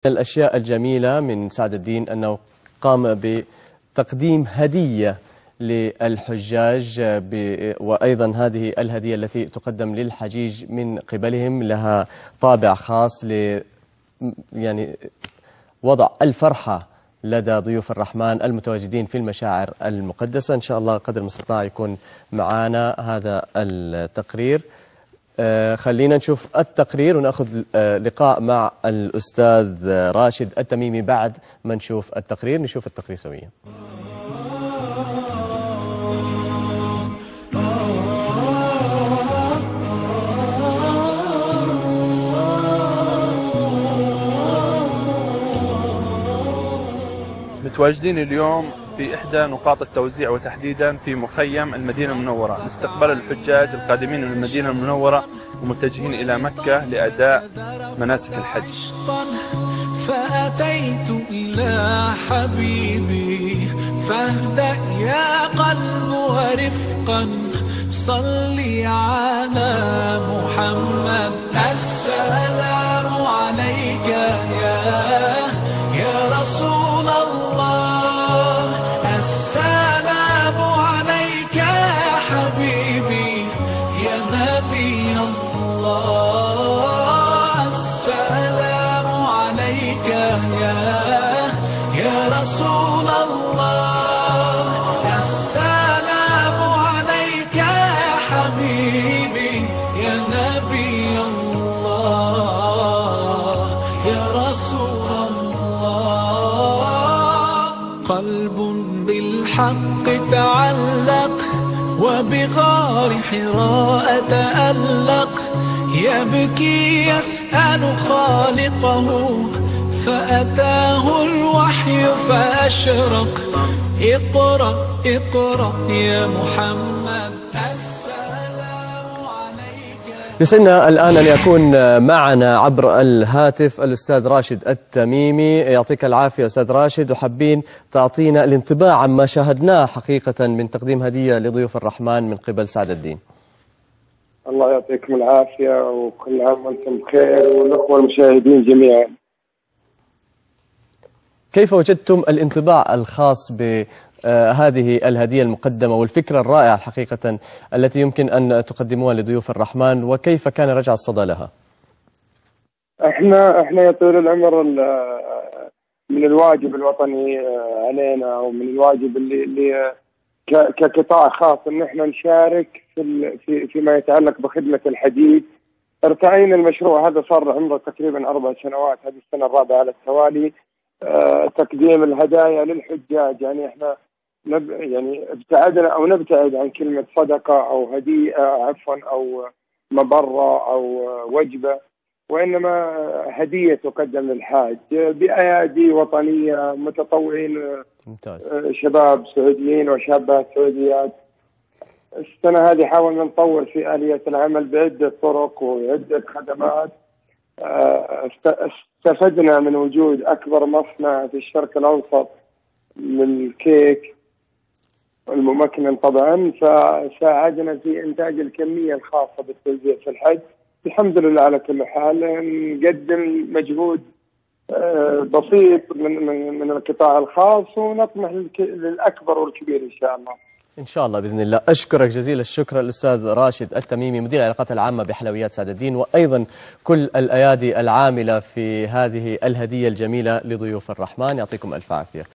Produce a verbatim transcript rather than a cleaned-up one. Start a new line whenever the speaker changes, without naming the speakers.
الأشياء الجميلة من سعد الدين أنه قام بتقديم هدية للحجاج، وأيضا هذه الهدية التي تقدم للحجيج من قبلهم لها طابع خاص ل يعني وضع الفرحة لدى ضيوف الرحمن المتواجدين في المشاعر المقدسة. إن شاء الله قدر المستطاع يكون معنا هذا التقرير. آه خلينا نشوف التقرير ونأخذ آه لقاء مع الأستاذ راشد التميمي بعد ما نشوف التقرير. نشوف التقرير سويا.
متواجدين اليوم في إحدى نقاط التوزيع وتحديدا في مخيم المدينة المنورة لاستقبال الحجاج القادمين من المدينة المنورة ومتجهين إلى مكة لأداء مناسك الحج.
فأتيت إلى حبيبي فاهدأ يا قلب ورفقا صلي على محمد. السلام عليك يا يا رسول الله، السلام عليك يا حبيبي يا نبي الله، السلام عليك يا يا رسول الله، السلام عليك يا حبيبي يا نبي الله يا رسول الله. قلب بالحق تعلق وبغار حراء تألق، يبكي يسأل خالقه فأتاه الوحي فأشرق. اقرأ اقرأ يا محمد السلام عليك.
يسعدنا الآن أن يكون معنا عبر الهاتف الأستاذ راشد التميمي. يعطيك العافية أستاذ راشد، وحابين تعطينا الانطباع عما شاهدناه حقيقة من تقديم هدية لضيوف الرحمن من قبل سعد الدين.
الله يعطيكم العافية وكل عام وأنتم بخير والأخوة المشاهدين جميعا.
كيف وجدتم الانطباع الخاص بهذه الهدية المقدمة والفكرة الرائعة حقيقة التي يمكن أن تقدموها لضيوف الرحمن، وكيف كان رجع الصدى لها؟
احنا احنا يا طويل العمر من الواجب الوطني علينا ومن الواجب اللي, اللي كقطاع خاص ان احنا نشارك في في فيما يتعلق بخدمة الحجيج. ارتعينا المشروع هذا صار عمره تقريبا اربع سنوات، هذه السنة الرابعة على التوالي. آه، تقديم الهدايا للحجاج، يعني احنا نب يعني ابتعدنا او نبتعد عن كلمة صدقة او هدية عفوا او مبرة او وجبة، وانما هدية تقدم للحاج بأيادي وطنية متطوعين.
ممتاز.
شباب سعوديين وشابات سعوديات. السنة هذه حاولنا نطور في آلية العمل بعدة طرق وعدة خدمات. استفدنا من وجود أكبر مصنع في الشرق الأوسط للكيك الممكن طبعا، فساعدنا في إنتاج الكمية الخاصة بالتوزيع في الحج. الحمد لله على كل حال نقدم مجهود بسيط من من من القطاع الخاص ونطمح للأكبر والكبير إن شاء الله.
إن شاء الله بإذن الله. أشكرك جزيل الشكر الأستاذ راشد التميمي مدير العلاقات العامة بحلويات سعد الدين، وأيضا كل الأيادي العاملة في هذه الهدية الجميلة لضيوف الرحمن. يعطيكم ألف عافية.